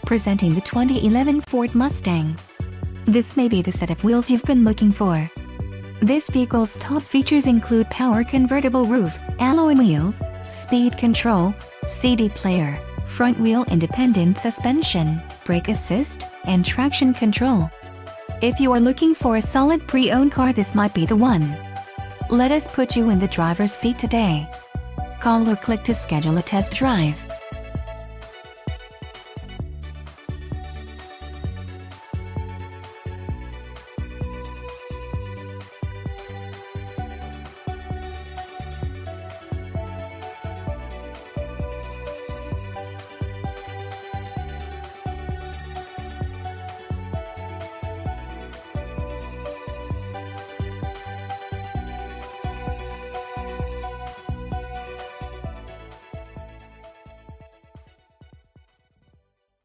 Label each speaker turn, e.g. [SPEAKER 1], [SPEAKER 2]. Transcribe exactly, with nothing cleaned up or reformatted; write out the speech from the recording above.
[SPEAKER 1] Presenting the twenty eleven Ford Mustang. This may be the set of wheels you've been looking for. This vehicle's top features include power convertible roof, alloy wheels, speed control, C D player, front wheel independent suspension, brake assist, and traction control. If you are looking for a solid pre-owned car, this might be the one. Let us put you in the driver's seat today. Call or click to schedule a test drive.